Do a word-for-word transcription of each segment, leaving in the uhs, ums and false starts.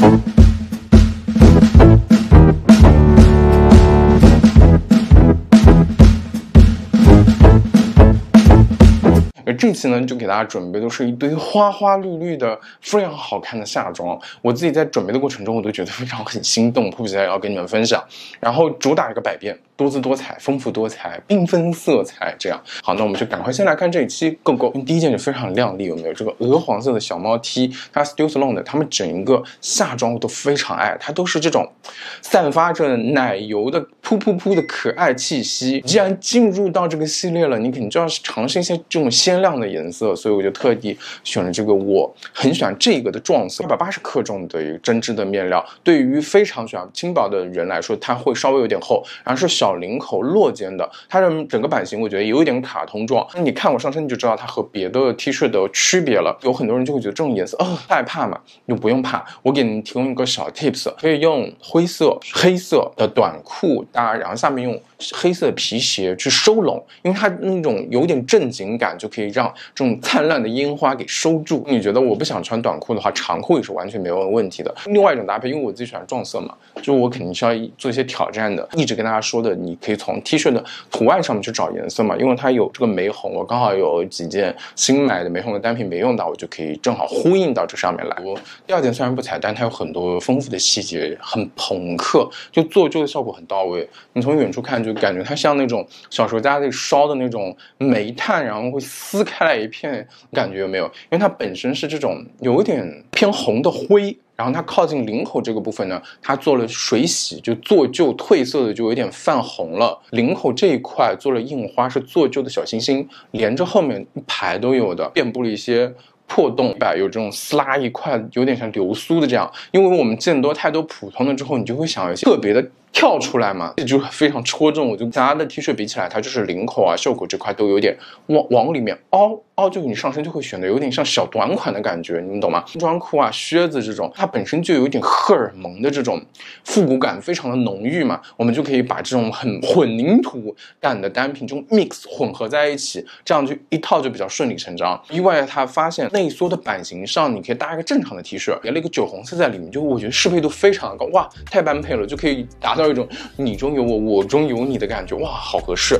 这期呢，就给大家准备的是一堆花花绿绿的非常好看的夏装。我自己在准备的过程中，我都觉得非常很心动，迫不及待要跟你们分享。然后主打一个百变，多姿多彩，丰富多彩，缤纷色彩。这样好，那我们就赶快先来看这一期 Go Go。第一件就非常亮丽，有没有这个鹅黄色的小猫 T？ 它 Still Salon 的，他们整一个夏装我都非常爱，它都是这种散发着奶油的噗噗噗的可爱气息。既然进入到这个系列了，你肯定就要尝试一些这种鲜亮的颜色，所以我就特地选了这个我很喜欢这个的撞色，一百八十克重的一个针织的面料，对于非常喜欢轻薄的人来说，它会稍微有点厚，然后是小领口落肩的，它的整个版型我觉得有一点卡通状。那你看我上身你就知道它和别的 T 恤的区别了。有很多人就会觉得这种颜色哦害怕嘛，你不用怕，我给你提供一个小 tips， 可以用灰色、黑色的短裤搭，然后下面用黑色的皮鞋去收拢，因为它那种有点正经感，就可以让这种灿烂的烟花给收住。你觉得我不想穿短裤的话，长裤也是完全没有问题的。另外一种搭配，因为我自己喜欢撞色嘛，就我肯定是要做一些挑战的。一直跟大家说的，你可以从 T 恤的图案上面去找颜色嘛，因为它有这个玫红，我刚好有几件新买的玫红的单品没用到，我就可以正好呼应到这上面来。我第二件虽然不彩，但它有很多丰富的细节，很朋克，就做旧的效果很到位。你从远处看就感觉它像那种小时候家里烧的那种煤炭，然后会撕开来一片，感觉有没有？因为它本身是这种有一点偏红的灰，然后它靠近领口这个部分呢，它做了水洗，就做旧褪色的就有点泛红了。领口这一块做了印花，是做旧的小星星，连着后面一排都有的，遍布了一些破洞，有这种撕拉一块，有点像流苏的这样。因为我们见多太多普通的之后，你就会想有一些特别的跳出来嘛，这就非常戳中我。就其他的 T 恤比起来，它就是领口啊、袖口这块都有点往往里面凹凹，就你上身就会显得有点像小短款的感觉，你们懂吗？西装裤啊、靴子这种，它本身就有一点荷尔蒙的这种复古感，非常的浓郁嘛，我们就可以把这种很混凝土感的单品这种 mix 混合在一起，这样就一套就比较顺理成章。意外他发现内缩的版型上，你可以搭一个正常的 T 恤，别了一个酒红色在里面，就我觉得适配度非常的高，哇，太般配了，就可以达到一种你中有我，我中有你的感觉，哇，好合适。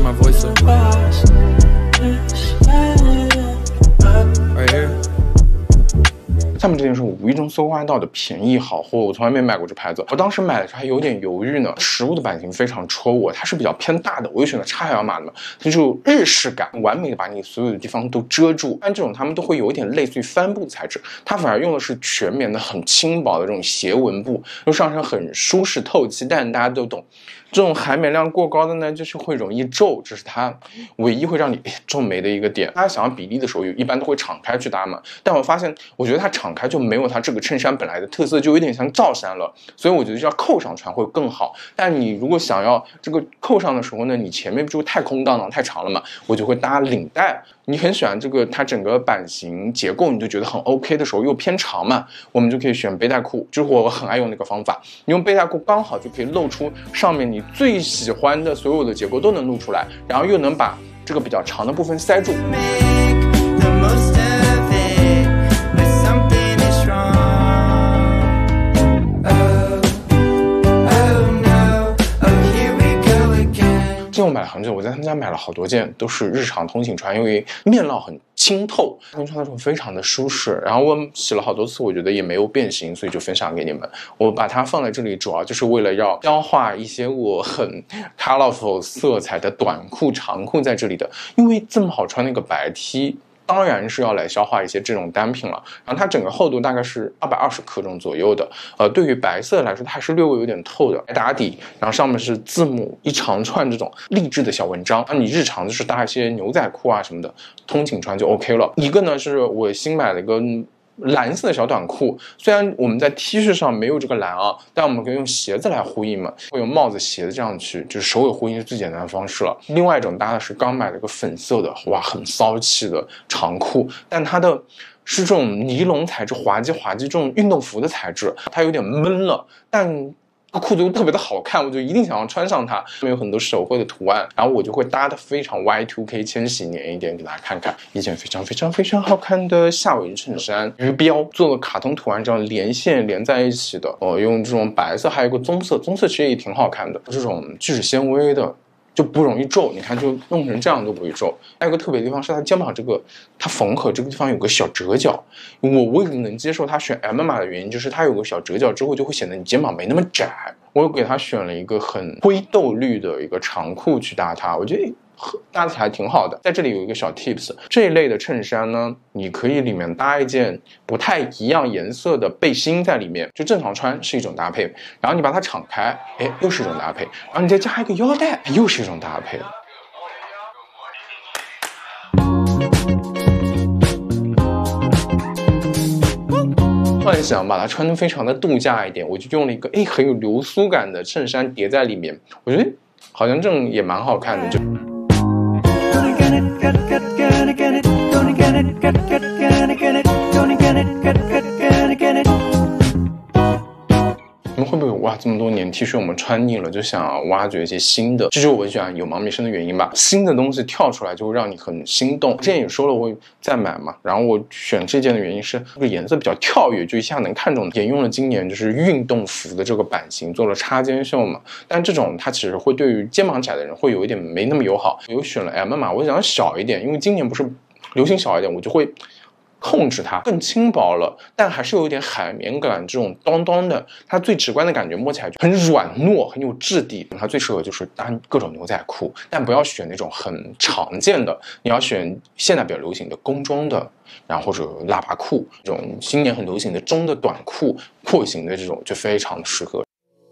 下面这件是我无意中搜刮到的便宜好货，我从来没买过这牌子。我当时买的时候还有点犹豫呢，实物的版型非常戳我，它是比较偏大的，我又选了 X L 码的嘛，它就有日式感，完美的把你所有的地方都遮住。但这种他们都会有一点类似于帆布材质，它反而用的是全棉的很轻薄的这种斜纹布，就上身很舒适透气，但大家都懂。这种海绵量过高的呢，就是会容易皱，这是它唯一会让你皱眉的一个点。大家想要比例的时候，一般都会敞开去搭嘛。但我发现，我觉得它敞开就没有它这个衬衫本来的特色，就有点像罩衫了。所以我觉得要扣上穿会更好。但你如果想要这个扣上的时候呢，你前面不就太空荡荡太长了嘛，我就会搭领带。你很喜欢这个它整个版型结构，你就觉得很 OK 的时候又偏长嘛，我们就可以选背带裤，就是我很爱用那个方法。你用背带裤刚好就可以露出上面你最喜欢的所有的结构都能露出来，然后又能把这个比较长的部分塞住。这我买了很久，我在他们家买了好多件，都是日常通勤穿，因为面料很清透，穿的时候非常的舒适。然后我洗了好多次，我觉得也没有变形，所以就分享给你们。我把它放在这里，主要就是为了要消化一些我很 colorful 色彩的短裤、长裤在这里的，因为这么好穿那个白 T。当然是要来消化一些这种单品了，然后它整个厚度大概是二百二十克重左右的，呃，对于白色来说，它还是略微有点透的，白打底，然后上面是字母一长串这种励志的小文章，那你日常就是搭一些牛仔裤啊什么的，通勤穿就 OK 了。一个呢是我新买了一个蓝色的小短裤，虽然我们在 T 恤上没有这个蓝啊，但我们可以用鞋子来呼应嘛，会用帽子、鞋子这样去，就是首尾呼应是最简单的方式了。另外一种搭的是刚买了个粉色的，哇，很骚气的长裤，但它的是这种尼龙材质，滑稽滑稽这种运动服的材质，它有点闷了，但裤子又特别的好看，我就一定想要穿上它。上面有很多手绘的图案，然后我就会搭的非常 Y 二 K 千禧年一点，给大家看看一件非常非常非常好看的夏威夷衬衫，鱼标做了卡通图案，这样连线连在一起的。我、呃、用这种白色，还有一个棕色，棕色其实也挺好看的，这种聚酯纤维的。就不容易皱，你看就弄成这样都不会皱。还有个特别的地方是它肩膀这个，它缝合这个地方有个小折角。我为什么能接受它选 M 码的原因，就是它有个小折角之后就会显得你肩膀没那么窄。我给它选了一个很灰豆绿的一个长裤去搭它，我觉得搭起来挺好的。在这里有一个小 tips， 这一类的衬衫呢，你可以里面搭一件不太一样颜色的背心在里面，就正常穿是一种搭配，然后你把它敞开，哎，又是一种搭配，然后你再加一个腰带，又是一种搭配。后来想把它穿得非常的度假一点，我就用了一个哎很有流苏感的衬衫叠在里面，我觉得好像这种也蛮好看的。就你们会不会哇这么多年 T 恤我们穿腻了，就想挖掘一些新的？这就是我喜欢有毛弥生的原因吧。新的东西跳出来就会让你很心动。之前也说了我再买嘛，然后我选这件的原因是这个颜色比较跳跃，就一下能看中。沿用了今年就是运动服的这个版型做了插肩袖嘛，但这种它其实会对于肩膀窄的人会有一点没那么友好。我又选了 M 码，我想要小一点，因为今年不是流行小一点，我就会控制它更轻薄了，但还是有一点海绵感，这种当当的，它最直观的感觉摸起来就很软糯，很有质地。它最适合就是搭各种牛仔裤，但不要选那种很常见的，你要选现在比较流行的工装的，然后或者喇叭裤，这种今年很流行的中的短裤，廓形的这种就非常适合。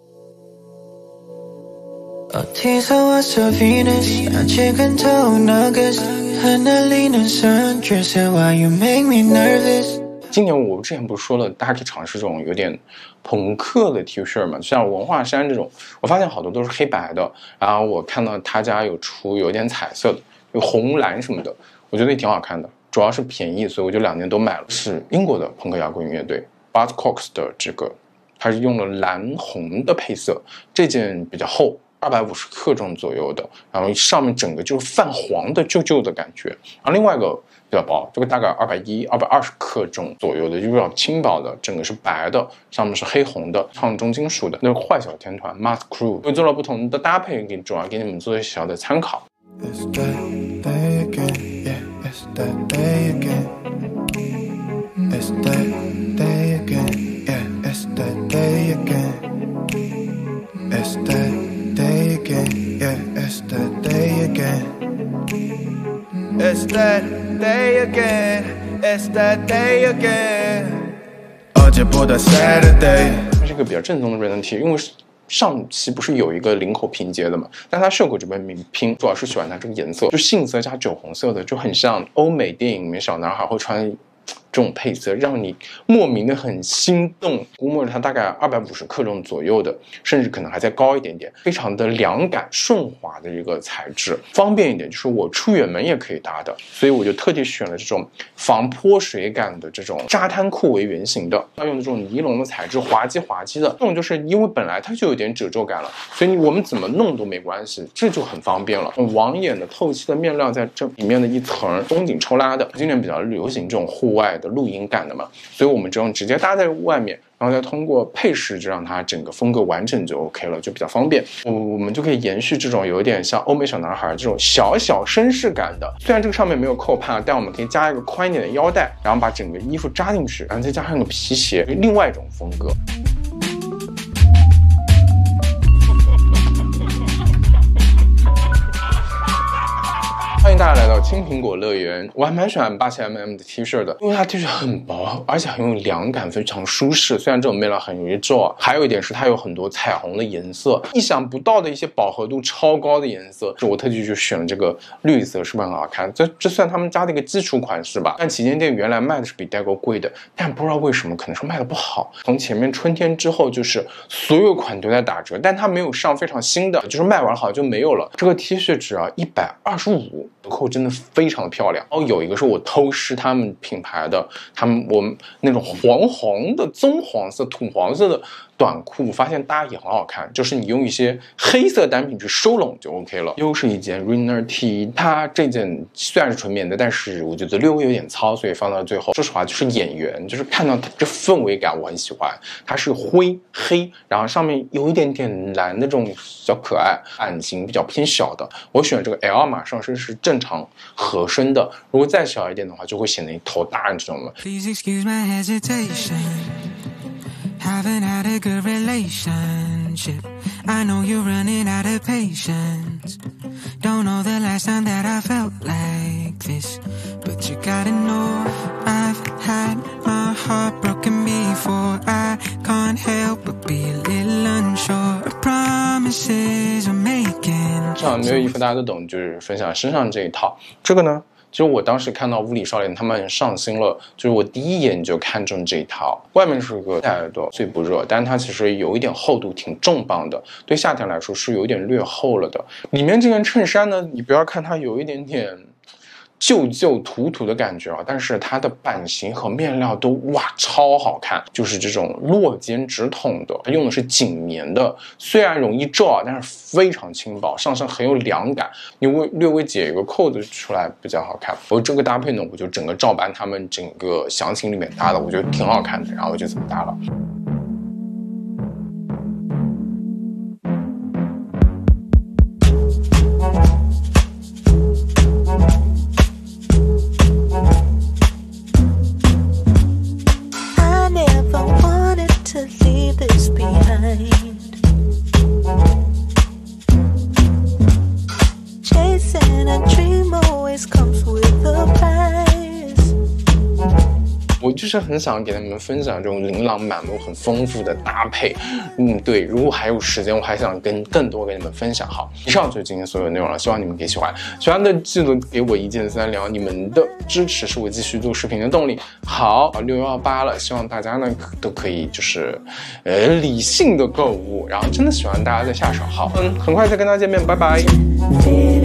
今年我之前不是说了，大家可以尝试这种有点朋克的 T 恤嘛，像文化衫这种，我发现好多都是黑白的，然后我看到他家有出有点彩色的，有红蓝什么的，我觉得也挺好看的，主要是便宜，所以我就两件都买了。是英国的朋克摇滚乐队 Buzzcocks 的这个，它是用了蓝红的配色，这件比较厚。二百五十克重左右的，然后上面整个就是泛黄的旧旧的感觉，然后另外一个比较薄，这个大概二百一、二百二十克重左右的，就比较轻薄的，整个是白的，上面是黑红的，唱重金属的，那个坏小天团 Motley Crue 会做了不同的搭配，给主要给你们做一些小的参考。Day again, yeah, it's that day again. It's that day again, it's that day again. 而且不到 Saturday。它是一个比较正宗的 Random T， 因为上期不是有一个领口拼接的嘛，但它袖口这边没拼，主要是喜欢它这个颜色，就杏色加酒红色的，就很像欧美电影里面小男孩会穿。这种配色让你莫名的很心动，估摸着它大概二百五十克重左右的，甚至可能还再高一点点，非常的凉感顺滑的一个材质，方便一点，就是我出远门也可以搭的，所以我就特地选了这种防泼水感的这种扎滩裤为原型的，要用这种尼龙的材质，滑稽滑稽的，这种就是因为本来它就有点褶皱感了，所以我们怎么弄都没关系，这就很方便了。网眼的透气的面料在这里面的一层封顶抽拉的，今年比较流行这种户外的露营感的嘛，所以我们这种直接搭在外面，然后再通过配饰就让它整个风格完整就 OK 了，就比较方便。我我们就可以延续这种有点像欧美小男孩这种小小绅士感的，虽然这个上面没有扣帕，但我们可以加一个宽一点的腰带，然后把整个衣服扎进去，然后再加上个皮鞋，另外一种风格。欢迎大家来到青苹果乐园，我还蛮喜欢八七 M M 的 T 恤的，因为它 T 恤很薄，而且很有凉感，非常舒适。虽然这种面料很容易皱啊，还有一点是它有很多彩虹的颜色，意想不到的一些饱和度超高的颜色。是我特地就选了这个绿色，是不是很好看？这这算他们家的一个基础款式吧。但旗舰店原来卖的是比代购贵的，但不知道为什么，可能是卖的不好。从前面春天之后，就是所有款都在打折，但它没有上非常新的，就是卖完好像就没有了。这个 T 恤只要一百二十五。折扣真的非常的漂亮。然后有一个是我偷师他们品牌的，他们我们那种黄黄的棕黄色土黄色的短裤，我发现搭也很好看，就是你用一些黑色单品去收拢就 OK 了。又是一件 Runner T， 它这件虽然是纯棉的，但是我觉得略微有点糙，所以放到最后。说实话，就是眼缘，就是看到它这氛围感，我很喜欢。它是灰黑，然后上面有一点点蓝的这种小可爱，版型比较偏小的。我选这个 L 码上身是正常合身的，如果再小一点的话，就会显得你头大，你知道吗？ Please excuse my hesitation. Haven't had a good relationship. I know you're running out of patience. Don't know the last time that I felt like this, but you gotta know I've had my heart broken before. I can't help but be a little unsure of promises I'm making. 这没有衣服大家都懂，就是分享身上这一套。这个呢，其实我当时看到物理少年他们上新了，就是我第一眼就看中这一套。外面是个夏天的最不热，但是它其实有一点厚度，挺重磅的，对夏天来说是有一点略厚了的。里面这件衬衫呢，你不要看它有一点点旧旧土土的感觉啊，但是它的版型和面料都哇超好看，就是这种落肩直筒的，它用的是紧棉的，虽然容易皱啊，但是非常轻薄，上身很有凉感，你会略微解一个扣子出来比较好看。我这个搭配呢，我就整个照搬他们整个详情里面搭的，我觉得挺好看的，然后我就这么搭了。我就是很想给他们分享这种琳琅满目、很丰富的搭配。嗯，对，如果还有时间，我还想跟更多跟你们分享。好，以上就是今天所有内容了，希望你们可以喜欢。喜欢的记得给我一键三连，你们的支持是我继续做视频的动力。好，六一八了，希望大家呢都可以就是呃理性的购物，然后真的喜欢大家再下手。好，嗯，很快再跟大家见面，拜拜。